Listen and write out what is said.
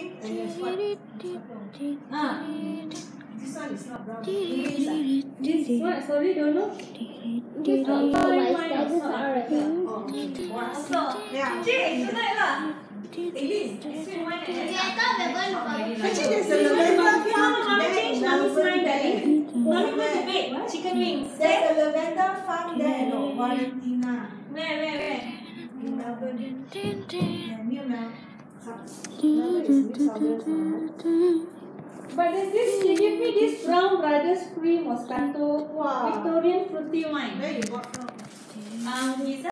and there's what? This one is not brown. This what? Sorry, don't know. This is Fine wine this is also. orange. Also, Yeah. tonight lah. Eileen. Sweet wine and Okay, I thought we were going to buy. Actually, there's a lavender farm there in Melbourne. Mommy want to bake chicken wings. There's a lavender farm there, no, Valentina. Where? In Melbourne. Yeah, near Melbourne. Melbourne is New South Wales. But there's this, she gave me this Brown Brothers Free Moscato Wow. Victorian fruity wine. Where you bought from? He's